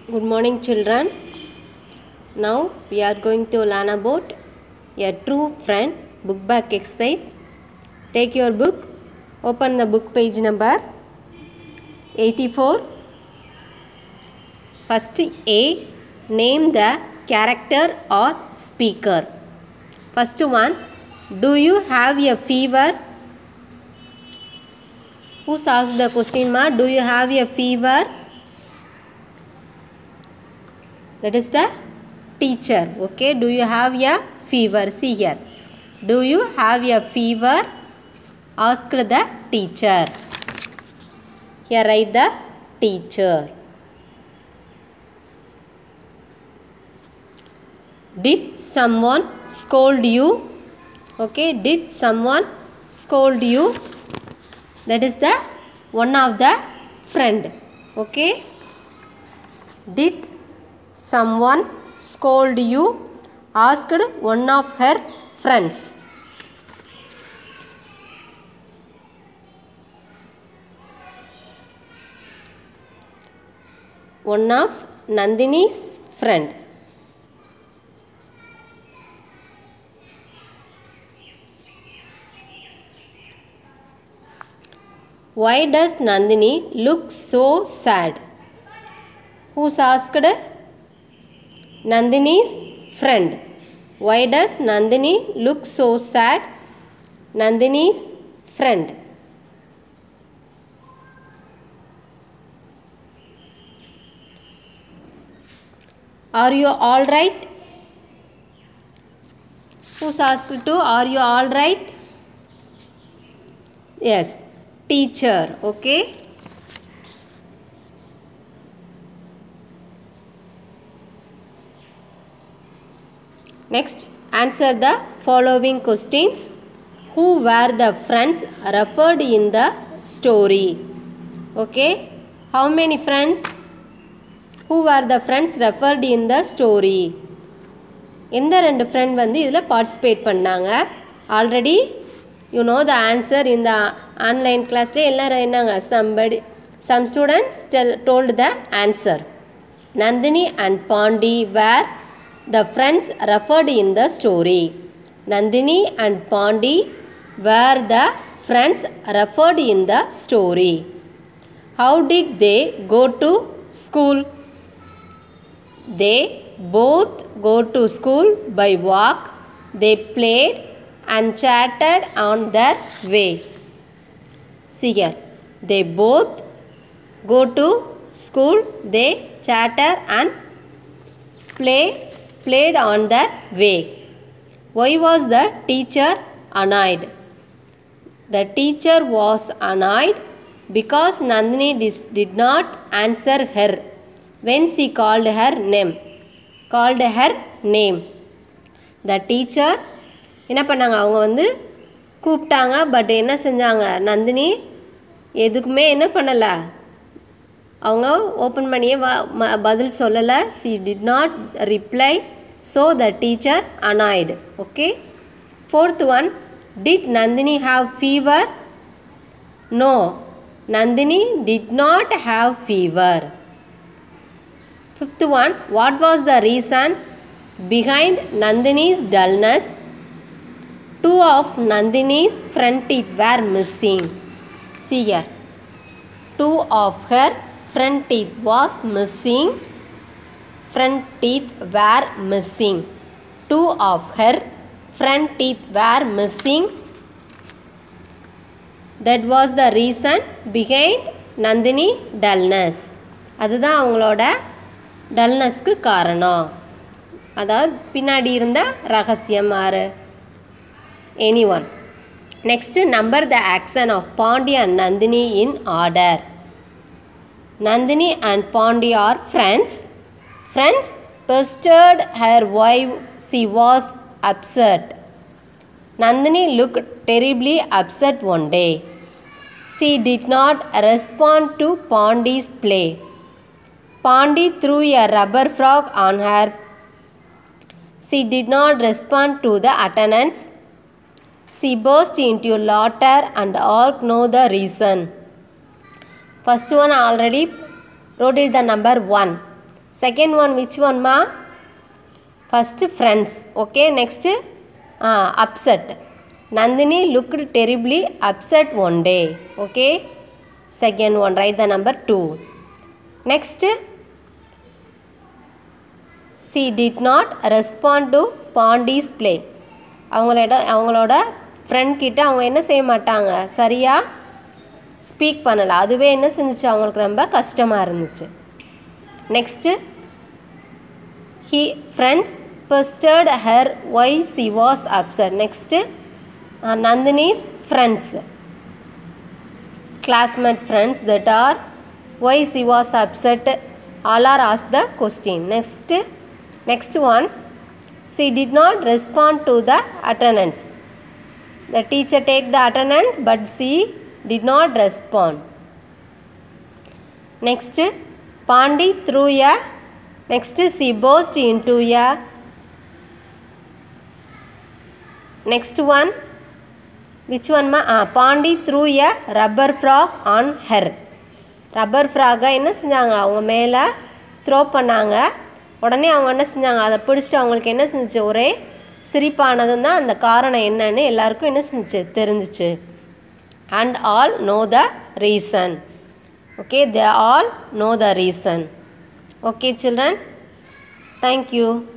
Good morning, children. Now we are going to learn about a true friend book back exercise. Take your book, open the book page number 84. First A, name the character or speaker. First one, do you have a fever? Who's asked the question ma? Do you have a fever? That is the teacher. Okay, do you have a fever? See here. Do you have a fever? Asked the teacher. Here write the teacher. Did someone scold you? Okay, did someone scold you? That is the one of the friend. Okay, did someone scold you? Asked one of her friends. One of Nandini's friend. Why does Nandini look so sad? Who's asked? Nandini's friend. Why does Nandini look so sad? Nandini's friend. Are you all right? Who's asked to? Are you all right? Yes, teacher. Okay. Next, answer the following questions. Who were the friends referred in the story? Okay. How many friends? Who were the friends referred in the story? எந்த ரெண்டு friend வந்து இதில் participate பண்ணாங்க? Already you know the answer இந்த online கிளாஸ்லேயே எல்லோரும் என்னங்க some students told the answer. Nandini and Pandi were the friends referred in the story. Nandini and Pandi were the friends referred in the story. How did they go to school? They both go to school by walk. They played and chatted on their way. See here. They both go to school. They chatted and played on their way. Why was the teacher annoyed? The teacher was annoyed because Nandini did not answer her when she called her name. The teacher என்ன பண்ணாங்க, அவங்க வந்து கூப்பிட்டாங்க, but என்ன செஞ்சாங்க, நந்தினி எதுக்குமே என்ன பண்ணலை, அவங்க ஓப்பன் பண்ணியே பதில் சொல்லலை. she did not reply, so the teacher annoyed. Okay. Fourth one, did Nandini have fever? No, Nandini did not have fever. Fifth one, what was the reason behind Nandini's dullness? Two of Nandini's front teeth were missing. See here. Two of her front teeth was missing. Front teeth were missing. Two of her front teeth were missing. That was the reason behind Nandini dullness. அதுதான் அவங்களோட டல்னஸ்க்கு காரணம். அதாவது பின்னாடி இருந்த ரகசியம் ஆறு anyone. Next, number the action of Pandi and Nandini in order. Nandini and Pandi are friends. Friends pestered her wife. She was upset. Nandini looked terribly upset one day. She did not respond to Pandi's play. Pandi threw a rubber frog on her. She did not respond to the attendants. She burst into laughter and all know the reason. First one already wrote it the number 1. Second one, which one ma? First, friends. Okay, next, upset. Nandini looked terribly upset one day. Okay, second one, write the number 2. Next, she did not respond to Pondi's play. அவங்களோட friend கிட்ட அவங்க என்ன செய்ய மாட்டாங்க, சரியாக speak பண்ணலை. அதுவே என்ன செஞ்சிச்சு, அவங்களுக்கு ரொம்ப கஷ்டமாக இருந்துச்சு. Next, friends pestered her why she was upset. Next, Nandini's friends, classmate friends, that are why she was upset, all are asked the question. Next one, she did not respond to the attendance. The teacher take the attendance but she did not respond. Next, Pandi threw a, next she burst into a. Next one, which one ma? Pandi threw a rubber frog on her. Rubber ஃப்ராகை என்ன செஞ்சாங்க, அவங்க மேலே throw பண்ணாங்க. உடனே அவங்க என்ன செஞ்சாங்க, அதை பிடிச்சிட்டு அவங்களுக்கு என்ன செஞ்சிச்சு, ஒரே சிரிப்பானதும் தான். அந்த காரணம் என்னன்னு எல்லாருக்கும் என்ன செஞ்சிச்சு, தெரிஞ்சிச்சு. And all know the reason. Okay, they all know the reason. Okay children, thank you.